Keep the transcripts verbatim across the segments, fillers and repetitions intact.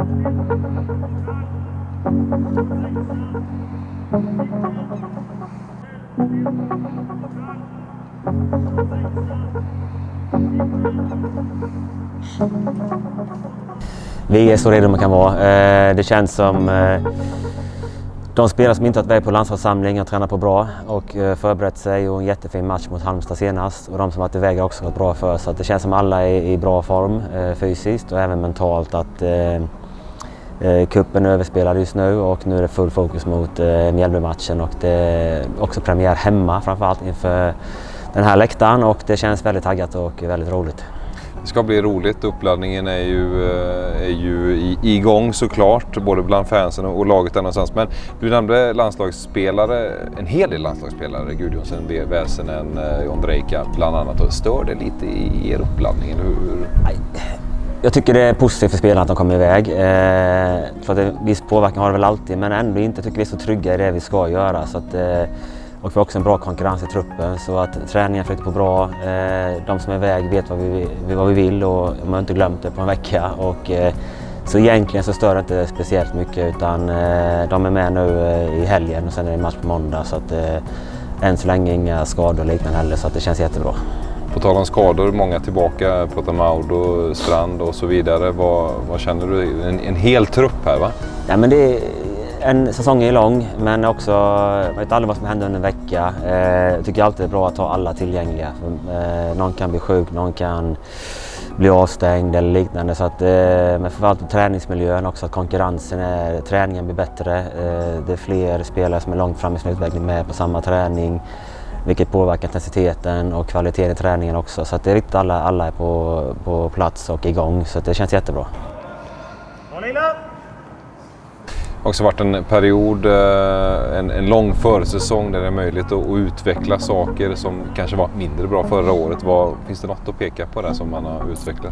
Vi är så redo man kan vara. Det känns som de spelare som inte har varit på landslagssamling har tränat på bra och förberett sig, och en jättefin match mot Halmstad senast. Och de som har varit iväg har också gått bra för, så att det känns som alla är i bra form fysiskt och även mentalt. Att kuppen är överspelad just nu och nu är det full fokus mot Mjällby-matchen, och det är också premiär hemma framförallt inför den här läktaren, och det känns väldigt taggat och väldigt roligt. Det ska bli roligt. Uppladdningen är ju, är ju igång såklart, både bland fansen och laget där någonstans. Men du nämnde landslagsspelare, en hel del landslagsspelare, Gudjonsen, Väsenen, Ondrejka bland annat. Och stör det lite i er uppladdning? Hur? Jag tycker det är positivt för spelarna att de kommer iväg. Eh, för att det, viss påverkan har det väl alltid, men ändå inte tycker vi är så trygga i det vi ska göra. Så att, eh, och vi har också en bra konkurrens i truppen, så att träningen flyter på bra. Eh, de som är iväg vet vad vi, vad vi vill, och man har inte glömt det på en vecka. Och, eh, så egentligen så stör det inte speciellt mycket, utan eh, de är med nu eh, i helgen och sen är det match på måndag. Så att, eh, än så länge inga skador och liknande heller, så att det känns jättebra. På tal om skador, många tillbaka, Potamaudo, Strand och så vidare. Vad, vad känner du? En, en hel trupp här, va? Ja, men det är, en säsong är lång, men också, jag vet aldrig vad som händer under en vecka. Eh, jag tycker alltid det är bra att ha alla tillgängliga. Eh, någon kan bli sjuk, någon kan bli avstängd eller liknande. Så att, eh, men framförallt träningsmiljön också, att konkurrensen är, träningen blir bättre. Eh, det är fler spelare som är långt fram i sin utveckling med på samma träning, vilket påverkar intensiteten och kvaliteten i träningen också. Så att det är riktigt, alla, alla är på, på plats och igång, så att det känns jättebra. Det har också varit en period, en, en lång försäsong där det är möjligt att, att utveckla saker som kanske var mindre bra förra året. Vad, finns det något att peka på där som man har utvecklat?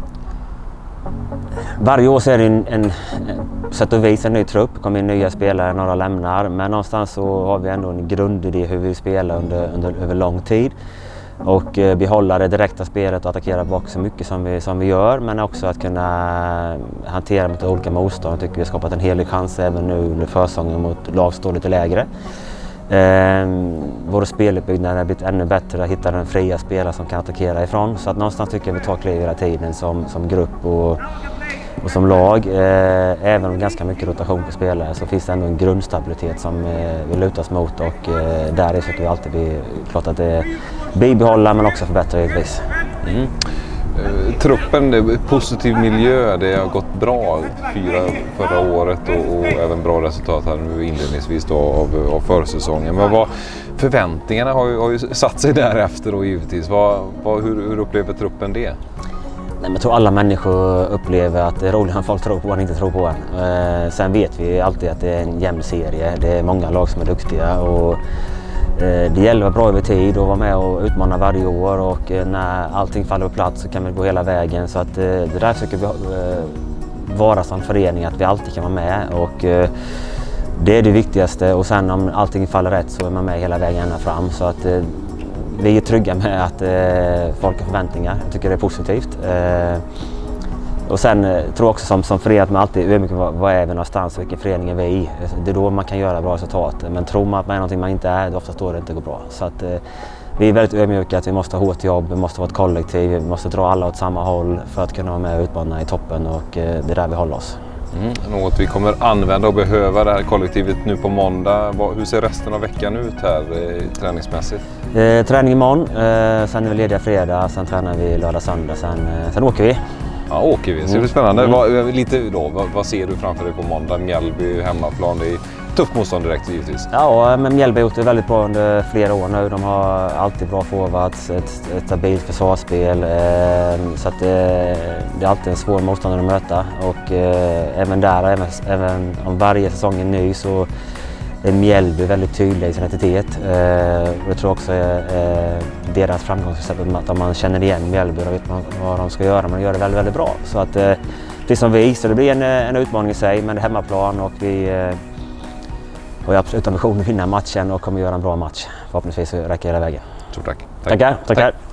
Varje år så är det en, en sätt och vis en ny trupp, kommer in nya spelare, några lämnar, men någonstans så har vi ändå en grundidé hur vi spelar under, under över lång tid. Och eh, behålla det direkta spelet och attackera bak så mycket som vi, som vi gör, men också att kunna hantera mot olika motstånd. Jag tycker vi har skapat en hel del chans även nu under försäsongen mot lag som står lite lägre. Eh, vår speluppbyggnad har blivit ännu bättre, att hitta den fria spelare som kan attackera ifrån. Så att någonstans tycker jag vi tar kliv hela tiden som, som grupp och, och som lag. Eh, även om ganska mycket rotation på spelare så finns det ändå en grundstabilitet som eh, vi lutas mot, och eh, där är så att vi alltid blir klart att det bibehålla men också förbättra givetvis. Mm. Uh, truppen, det är positiv miljö, det har gått bra fyra förra året och, och även bra resultat här nu inledningsvis då av, av försäsongen. Men vad, förväntningarna har ju, har ju satt sig därefter och givetvis. Vad, vad, hur, hur upplever truppen det? Nej, jag tror alla människor upplever att det är roligt när folk tror på en, inte tror på en. Eh, sen vet vi alltid att det är en jämn serie, det är många lag som är duktiga, och det gäller att vara bra över tid och vara med och utmana varje år, och när allting faller på plats så kan vi gå hela vägen. Så att det där försöker vi vara som förening, att vi alltid kan vara med, och det är det viktigaste. Och sen om allting faller rätt så är man med hela vägen ända fram. Så att vi är trygga med att folk har förväntningar. Jag tycker det är positivt. Och sen tror jag också som, som förening att man alltid är mycket vad, vad är vi någonstans, vilken förening är vi i. Det är då man kan göra bra resultat. Men tror man att man är någonting man inte är, då ofta står det inte går bra. Så att, eh, vi är väldigt ödmjuka att vi måste ha hårt jobb, vi måste vara ett kollektiv, vi måste dra alla åt samma håll för att kunna vara med och utmana i toppen, och eh, det är där vi håller oss. Mm, något vi kommer använda och behöva det här kollektivet nu på måndag. Hur ser resten av veckan ut här eh, träningsmässigt? Eh, träning imorgon, eh, sen är vi lediga fredag, sen tränar vi lördag, söndag, sen, eh, sen åker vi. Ja, åker vi. Så det blir spännande. Mm. Vad, lite då, vad, vad ser du framför dig på måndag? Mjällby, hemmaplan, det är tufft motstånd direkt givetvis. Ja, men Mjällby har gjort det väldigt bra under flera år nu. De har alltid bra forwards, ett, ett stabilt försvarsspel. Eh, så att det, det är alltid en svår motståndare att möta. Och eh, även där, även, även om varje säsong är ny, så är Mjällby väldigt tydliga i sin identitet. Eh, jag tror också eh, deras framgångsrecept att om man känner igen Mjällby och vet man vad de ska göra, men de gör det väldigt, väldigt bra. Så att eh, det som vi, så det blir en, en utmaning i sig, men det är hemmaplan, och vi eh, har absolut ambition att vinna matchen och kommer göra en bra match. Förhoppningsvis räcker hela vägen. Stort tack. Tackar. Tackar. Tack.